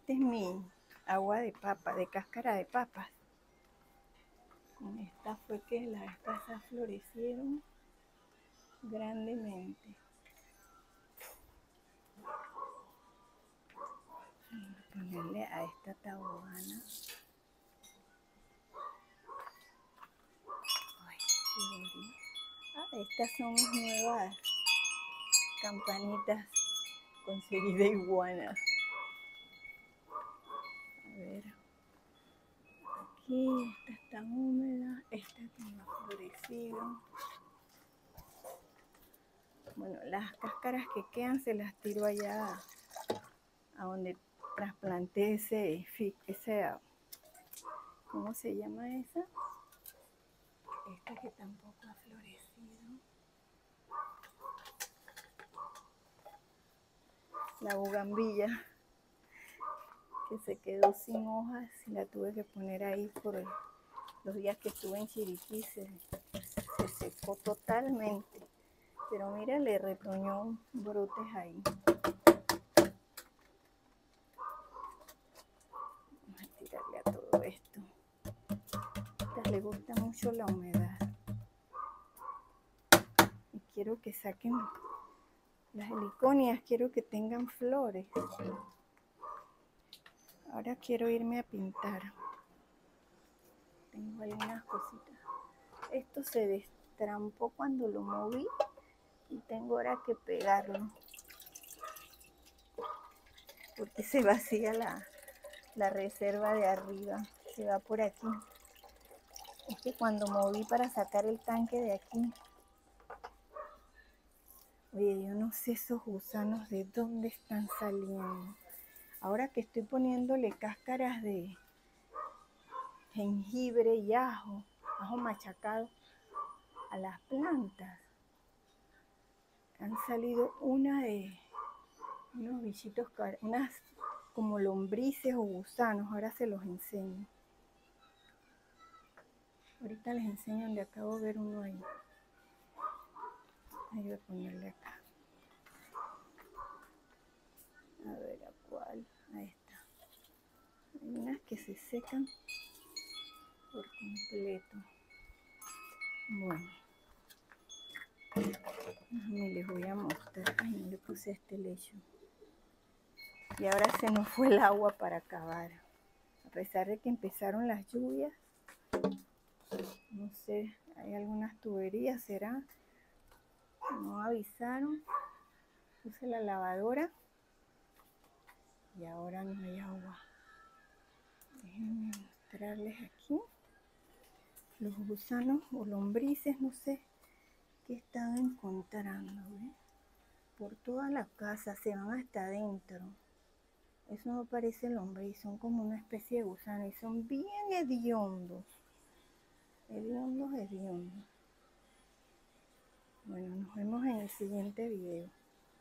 Este es mi agua de papa, de cáscara de papas. Con esta fue que las vez pasada florecieron grandemente. Voy a ponerle a esta tabobana. Estas son mis nuevas campanitas conseguí de iguana. A ver, aquí esta está húmeda, esta que no ha florecido. Bueno, las cáscaras que quedan se las tiro allá a donde trasplanté ese, ¿cómo se llama esa? Esta que tampoco ha florecido. La bugambilla, que se quedó sin hojas y la tuve que poner ahí por los días que estuve en Chiriquí. Se secó totalmente. Pero mira, le retoñó brotes ahí. Vamos a tirarle a todo esto. A estas le gusta mucho la humedad. Y quiero que saquen las heliconias, quiero que tengan flores. Ahora quiero irme a pintar. Tengo algunas cositas. Esto se destrampó cuando lo moví y tengo ahora que pegarlo. Porque se vacía la reserva de arriba. Se va por aquí. Es que cuando moví para sacar el tanque de aquí. Oye, yo no sé esos gusanos de dónde están saliendo. Ahora que estoy poniéndole cáscaras de jengibre y ajo machacado a las plantas, han salido unos bichitos, unas como lombrices o gusanos. Ahora se los enseño. Ahorita les enseño donde acabo de ver uno ahí. Ahí voy a ponerle acá. A ver a cuál. Ahí está. Hay unas que se secan por completo. Bueno. Les voy a mostrar. Ay, no le puse este lecho. Y ahora se nos fue el agua para acabar. A pesar de que empezaron las lluvias. No sé, hay algunas tuberías, ¿será? No avisaron. Puse la lavadora. Y ahora no hay agua. Déjenme mostrarles aquí. Los gusanos o lombrices, no sé qué están encontrando. ¿Ve? Por toda la casa, se van hasta adentro. Eso no parece lombriz, son como una especie de gusano y son bien hediondos. Hediondos. Bueno, nos vemos en el siguiente video.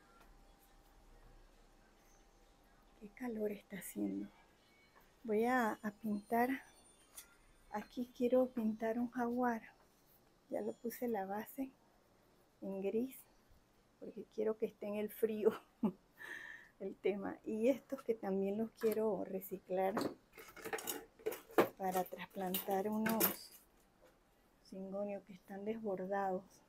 Qué calor está haciendo. Voy a pintar. Aquí quiero pintar un jaguar. Ya lo puse la base en gris porque quiero que esté en el frío el tema. Y estos que también los quiero reciclar para trasplantar unos cingonios que están desbordados.